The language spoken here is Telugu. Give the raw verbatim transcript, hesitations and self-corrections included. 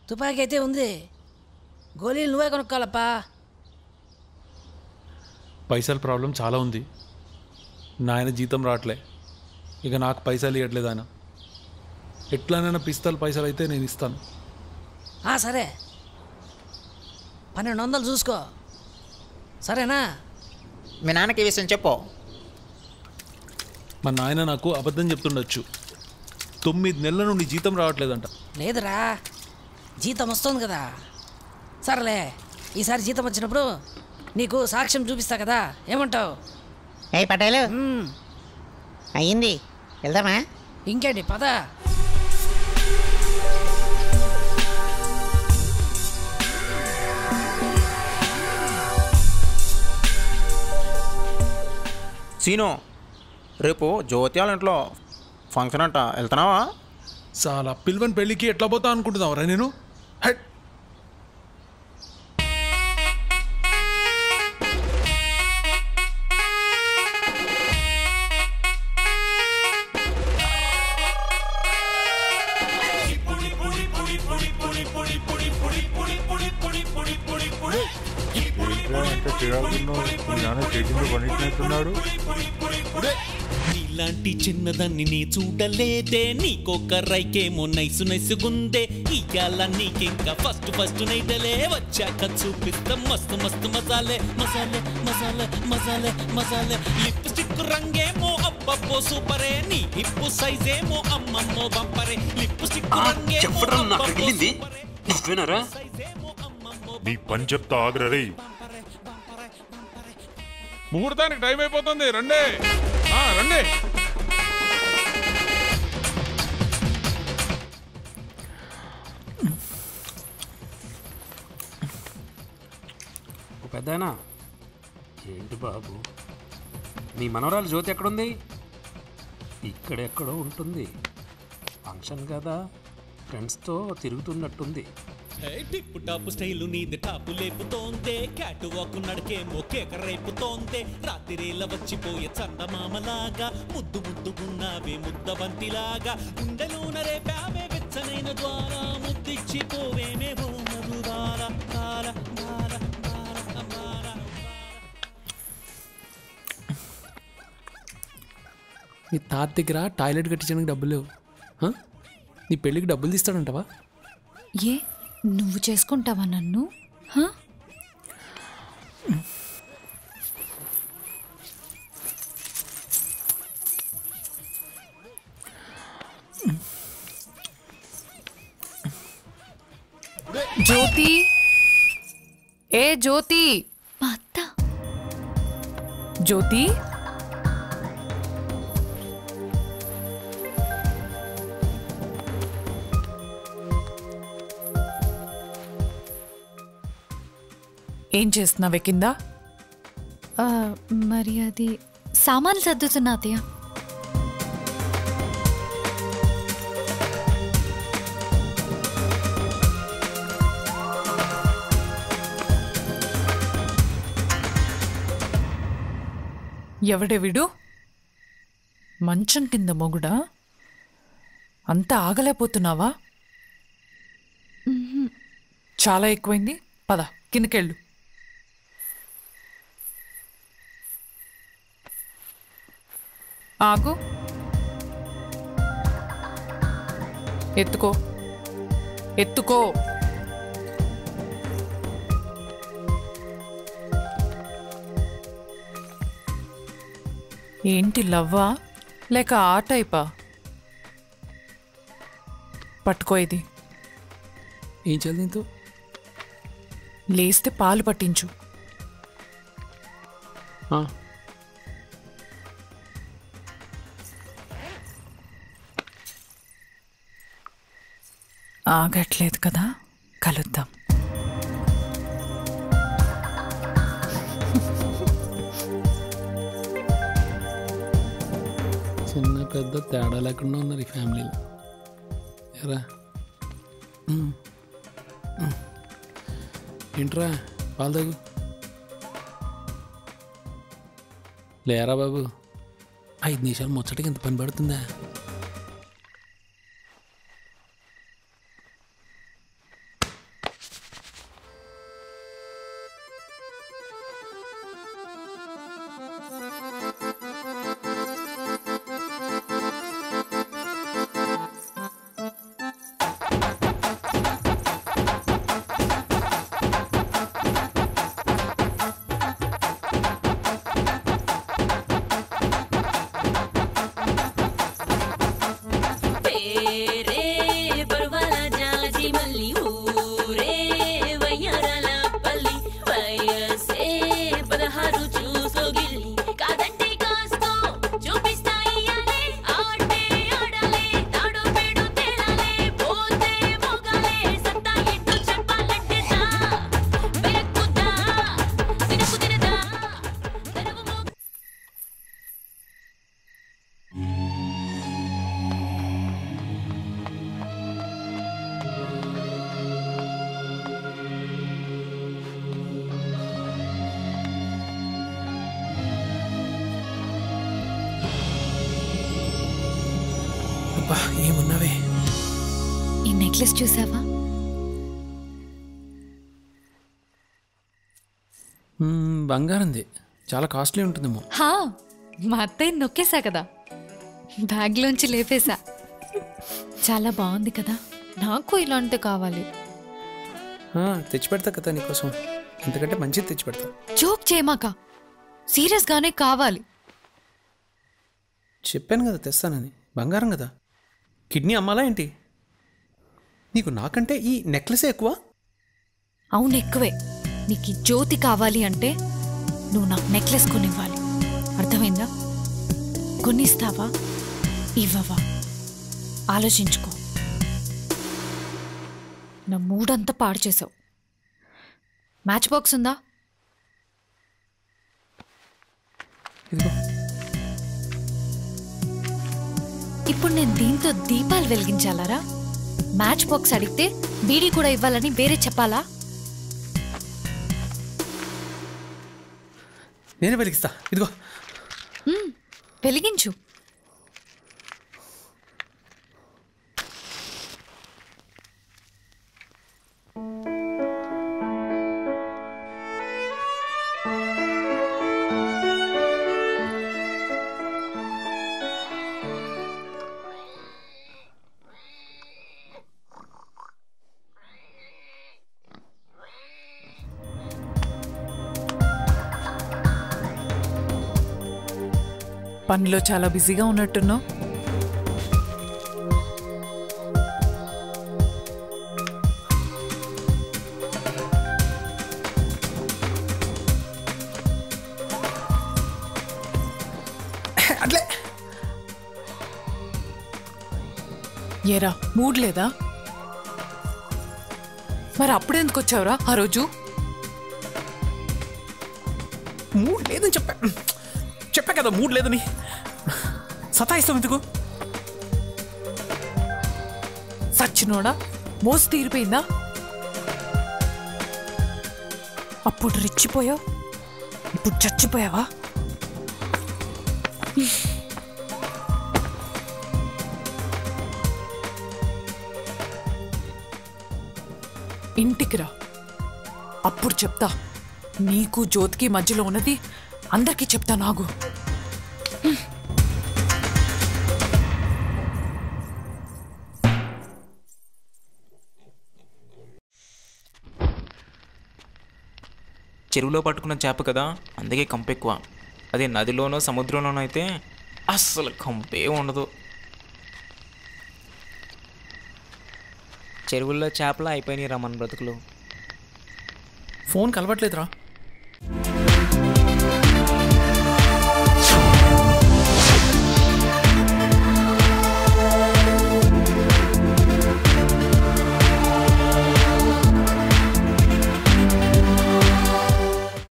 తుపాకీ అయితే ఉంది, గోళీలు నువ్వే కొనుక్కోవాలప్పా. పైసల ప్రాబ్లం చాలా ఉంది. నాయన జీతం రావట్లే, ఇక నాకు పైసలు ఇవ్వట్లేదు ఆయన. ఎట్లానైనా పిస్తల్ పైసలు అయితే నేను ఇస్తాను. సరే, పన్నెండు వందలు చూసుకో, సరేనా? మీ నాన్నకి ఈ విషయం చెప్పు. మా నాయన నాకు అబద్ధం చెప్తుండొచ్చు. తొమ్మిది నెలల నుండి జీతం రావట్లేదంట. లేదురా, జీతం వస్తుంది కదా. సరేలే, ఈసారి జీతం వచ్చినప్పుడు నీకు సాక్ష్యం చూపిస్తా కదా, ఏమంటావు? ఏ పటేలు అయ్యింది, వెళ్దామా? ఇంకేంటి, పద. సీను, రేపు జ్యోతి వాళ్ళ ఇంట్లో ఫంక్షన్ అంట, వెళ్తున్నావా? చాలా పిల్వన్ పెళ్ళికి ఎట్లా పోతా అనుకుంటున్నావురా నేను? హెడ్ నీలాంటి చిన్నదాన్ని నీ చూడలేదే, నీకొక రైకేమో నైసు నైసుగుందే. ఇయ్యాల నీకింకా ఫస్ట్ ఫస్ట్ నైటలే, వచ్చాక చూపిస్తాం మస్తు మస్తు మసాలే మసాలే మసాలే మసాలే మసాలే. లిప్స్టిక్ రంగేమో అబ్బబ్బో సూపరే, నీ హిప్పు సైజేమో అమ్మమ్మో బంపరే. లిప్స్టిక్ రంగేమో అబ్బబ్బో సూపరే, నీ పని చెప్తా ఆగ్రరే. ముహూర్తానికి టైం అయిపోతుంది, రండి రండి. పెద్దనా ఏంటి బాబు, మీ మనవరాలు జ్యోతి ఎక్కడుంది? ఇక్కడెక్కడో ఉంటుంది, ఫంక్షన్ కదా, ఫ్రెండ్స్తో తిరుగుతున్నట్టుంది. టిప్పు టాపు స్టైలు నీది టాపు లేపుతోందే, క్యాటు వాక్ నడికేమో కేక రేపుతోందే. రాత్రిరేల వచ్చిపోయే చందమామలాగా, ముద్దు ముద్దుకున్నావే ముద్దబంతిలాగా. గుండెలోన రేపావే వెచ్చనైన ద్వారా, ముద్దిచ్చిపోవేమే ఓ మధురాల బాల బాల బాల బాల. నీ తాత దగ్గర టాయిలెట్ కట్టించడానికి డబ్బులు లేవు, నీ పెళ్ళికి డబ్బులు తీస్తాడంటావా? ఏ నువ్వు చేసుకుంటావా నన్ను? జ్యోతి, ఏ జ్యోతి, మా అత్త. జ్యోతి, ఏం చేస్తున్నావే కింద? మరి అది సామాన్లు సర్దుతున్నా అత్తయ్య. ఎవడే వీడు? మంచం కింద మొగుడా? అంతా ఆగలేకపోతున్నావా? చాలా ఎక్కువైంది, పద కిందకెళ్ళు. ఆగు, ఎత్తుకో ఎత్తుకో. ఏంటి లవ్వా లేక ఆ టైపా? పట్టుకో ఇది. ఏం చేయాలి దీంతో? లేస్తే పాలు పట్టించు. ఆగట్లేదు కదా, కలుద్దాం. చిన్న పెద్ద తేడా లేకుండా ఉన్నారు ఈ ఫ్యామిలీలో. ఎరా ఏంట్రా పాలు తాగు. లేరా బాబు, ఐదు నిమిషాలు ముచ్చటకి ఎంత పని పడుతుందా? రే పర్వాల జాజి మల్లి ఊరే వయ్యారాల పల్లి వయసే పదహారు చూసో గిల్లి కాదంటే కాస్తో చూపిస్తాయి అలే ఆడే ఆడాలే తాడో పేడో తేలాలే పోతే మోగాలే సత్తా ఏంటో చెప్పాలంటే దా బెక్కుదా తినకు తినదా తెరవు మో అబ్బా ఏమున్నావే. ఈ నెక్లెస్ చూసావా? మ్మ్, బంగారంది. చాలా కాస్ట్లీ ఉంటుందేమో. హా, మా అత్తయ్య నొక్కేసా కదా, బ్యాగ్లోంచి లేపేశా. చాలా బాగుంది కదా, నాకు ఇలాంటిది కావాలి. ఆ, తెచ్చి పెడతా కదా నీకోసం. ఎందుకంటే మంచిది తెచ్చి పెడతా. జోక్ చేయమాక, సీరియస్గానే కావాలి. చెప్పాను కదా తెస్తానని. బంగారం కదా, కిడ్నీ అమ్మాలా ఏంటి? నీకు నాకంటే ఈ నెక్లెసే ఎక్కువ. అవును ఎక్కువే. నీకు ఈ జ్యోతి కావాలి అంటే నువ్వు నాకు నెక్లెస్ కొనివ్వాలి, అర్థమైందా? కొనిస్తావా ఇవ్వవా ఆలోచించుకో. నా మూడంతా పాడు చేసావు. మ్యాచ్ బాక్స్ ఉందా? ఇదిగో. ఇప్పుడు నేను దీంతో దీపాలు వెలిగించాలరా? మ్యాచ్ బాక్స్ అడిగితే బీడీ కూడా ఇవ్వాలని వేరే చెప్పాలా? నేనే వెలిగిస్తా. ఇదిగో. మ్మ్, వెలిగించు. పనిలో చాలా బిజీగా ఉన్నట్టున్నావు. అట్లే. ఏరా మూడ్ లేదా? మరి అప్పుడెందుకు వచ్చావురా ఆ రోజు? మూడ్ లేదని చెప్పా చెప్పా కదా, మూడ్ లేదని. సతాయిస్తాం ఎందుకు? సచ్చినోడా, మోసు తీరిపోయిందా? అప్పుడు రెచ్చిపోయావు, ఇప్పుడు చచ్చిపోయావా? ఇంటికి రా, అప్పుడు చెప్తా. నీకు జ్యోతికి మధ్యలో ఉన్నది అందరికీ చెప్తా. నాగు చెరువులో పట్టుకున్న చేప కదా, అందుకే కంపు ఎక్కువ. అదే నదిలోనో సముద్రంలోనో అయితే అస్సలు కంపే ఉండదు. చెరువుల్లో చేపలు అయిపోయినాయి రా మన బ్రతుకులు. ఫోన్ కలవట్లేదురా.